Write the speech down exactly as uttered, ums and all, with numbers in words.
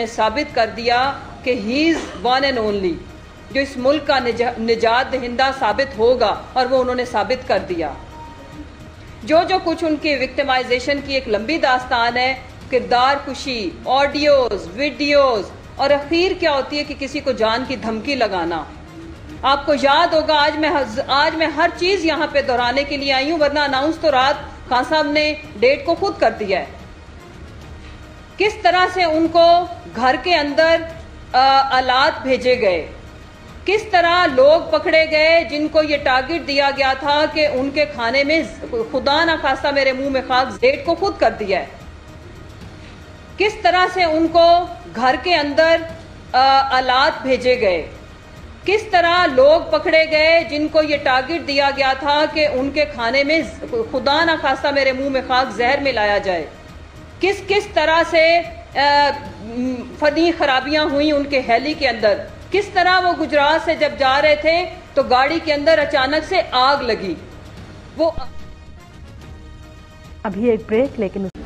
उन्होंने साबित कर दिया कि he is one and only, जो इस मुल्क का निजात दहिंदा साबित होगा, और वो उन्होंने साबित कर दिया। जो जो कुछ उनकी विक्टिमाइजेशन की एक लंबी दास्तान है, किरदार कुशी, ऑडियोज, वीडियोज, और आखिर क्या होती है कि किसी को जान की धमकी लगाना। आपको याद होगा, आज मैं आज मैं हर चीज यहाँ पे दोहराने के लिए आई हूँ, वरना अनाउंस तो रात खान साहब ने डेट को खुद कर दिया है। किस तरह से उनको घर के अंदर आलात भेजे गए, किस तरह लोग पकड़े गए जिनको ये टारगेट दिया गया था कि उनके खाने में, खुदा ना खास्ता मेरे मुंह में खाक, डेट को खुद कर दिया है। किस तरह से उनको घर के अंदर आलात भेजे गए, किस तरह लोग पकड़े गए जिनको ये टारगेट दिया गया था कि उनके खाने में, खुदा ना खास्ता मेरे मुंह में खाक, जहर मिलाया जाए। किस किस तरह से फनी खराबियां हुई उनके हेली के अंदर, किस तरह वो गुजरात से जब जा रहे थे तो गाड़ी के अंदर अचानक से आग लगी। वो अभी एक ब्रेक, लेकिन